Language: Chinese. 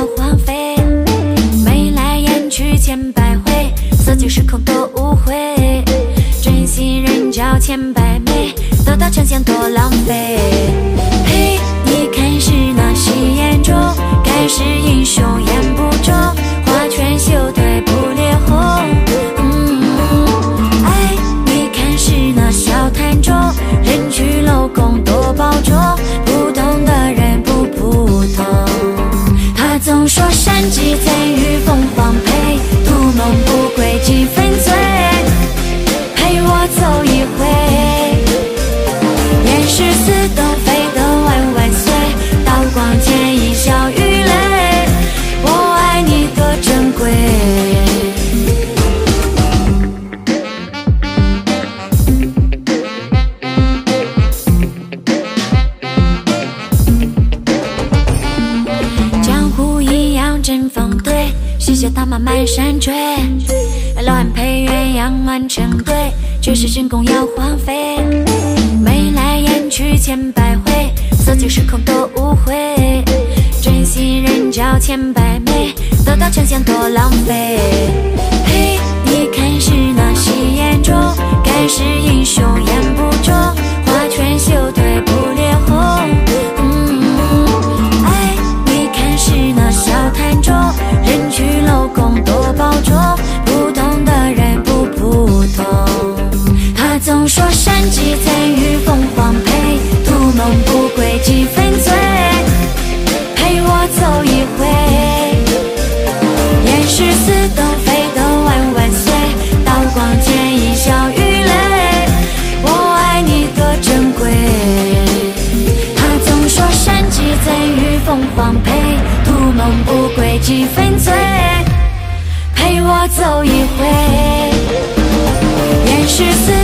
荒废，眉来眼去千百回，色即是空多无悔，真心人交千百媚，得到呈现多浪费。嘿，你看是那戏眼中，该是英雄眼不中，花拳绣腿不烈红。哎，你看是那笑谈中，人去楼空多保重，不同的人不普通。他总说山鸡贼与凤凰配，图谋不轨几分醉，陪我走一回。厌世似东飞得万万岁，刀光剑影笑与泪，我爱你多珍贵。江湖一样针锋对，西斜踏马满山追，乱配鸳鸯满成对，却是神功要荒废。眉来眼去千百回，色即是空多无悔，真心人交千百媚，得到呈现多浪费。嘿，你看是那戏眼中，该是英雄眼不中，花拳绣腿不烈红。哎，你看是那笑谈中，人去楼空多保重，不同的人不普通。他总说山鸡贼与凤凰配，图谋不轨几分醉，陪我走一回。厌世似东飞得万万岁，刀光剑影笑与泪，我爱你多珍贵。他总说山鸡贼与凤凰配，图谋不轨几分醉，陪我走一回。厌世似